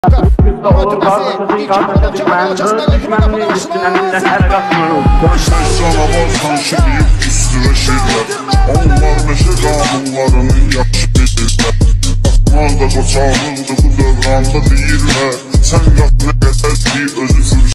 Olur qardaşın qardaşa düşmənli üstünəndən hər qatmırım. Sen canavar tanışıyıb üstüne şeyler, onlar meşe qanunlarını yaxşı bilirlər. Atmaqda qoçağıldı bu dövranda deyirlər, sən qat nə qədər deyib özü